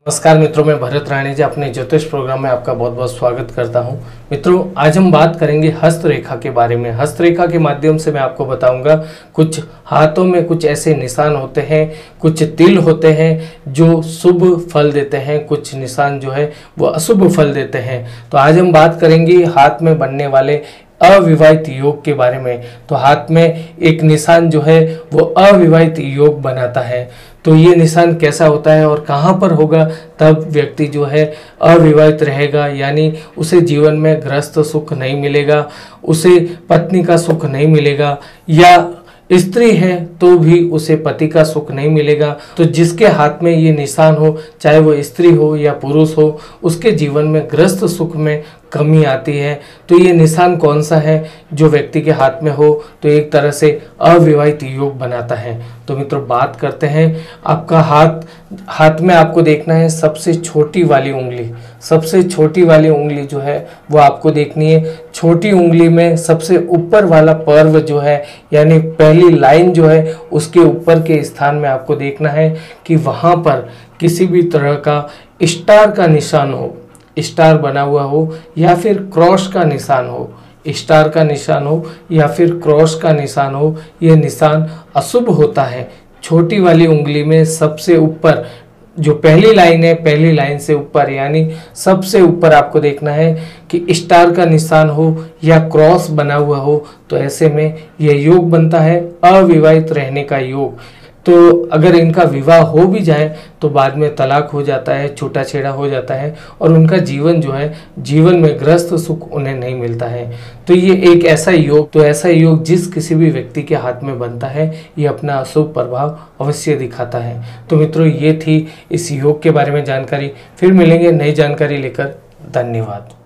नमस्कार मित्रों, मैं भरत राणे जी अपने ज्योतिष प्रोग्राम में आपका बहुत बहुत स्वागत करता हूं। मित्रों, आज हम बात करेंगे हस्तरेखा के बारे में। हस्तरेखा के माध्यम से मैं आपको बताऊंगा कुछ हाथों में कुछ ऐसे निशान होते हैं, कुछ तिल होते हैं जो शुभ फल देते हैं, कुछ निशान जो है वो अशुभ फल देते हैं। तो आज हम बात करेंगे हाथ में बनने वाले अविवाहित योग के बारे में। तो हाथ में एक निशान जो है वो अविवाहित योग बनाता है। तो ये निशान कैसा होता है और कहाँ पर होगा तब व्यक्ति जो है अविवाहित रहेगा, यानी उसे जीवन में गृहस्थ सुख नहीं मिलेगा, उसे पत्नी का सुख नहीं मिलेगा, या स्त्री है तो भी उसे पति का सुख नहीं मिलेगा। तो जिसके हाथ में ये निशान हो, चाहे वो स्त्री हो या पुरुष हो, उसके जीवन में गृहस्थ सुख में कमी आती है। तो ये निशान कौन सा है जो व्यक्ति के हाथ में हो तो एक तरह से अविवाहित योग बनाता है। तो मित्रों, बात करते हैं आपका हाथ में आपको देखना है सबसे छोटी वाली उंगली। सबसे छोटी वाली उंगली जो है वो आपको देखनी है। छोटी उंगली में सबसे ऊपर वाला पर्व जो है, यानी पहली लाइन जो है, उसके ऊपर के स्थान में आपको देखना है कि वहाँ पर किसी भी तरह का स्टार का निशान हो, स्टार बना हुआ हो, या फिर क्रॉस का निशान हो। स्टार का निशान हो या फिर क्रॉस का निशान हो, ये निशान अशुभ होता है। छोटी वाली उंगली में सबसे ऊपर जो पहली लाइन है, पहली लाइन से ऊपर, यानी सबसे ऊपर आपको देखना है कि स्टार का निशान हो या क्रॉस बना हुआ हो। तो ऐसे में यह योग बनता है अविवाहित रहने का योग। तो अगर इनका विवाह हो भी जाए तो बाद में तलाक हो जाता है, छूटा छेड़ा हो जाता है, और उनका जीवन जो है, जीवन में गृहस्थ सुख उन्हें नहीं मिलता है। तो ये एक ऐसा योग जिस किसी भी व्यक्ति के हाथ में बनता है, ये अपना अशुभ प्रभाव अवश्य दिखाता है। तो मित्रों, ये थी इस योग के बारे में जानकारी। फिर मिलेंगे नई जानकारी लेकर। धन्यवाद।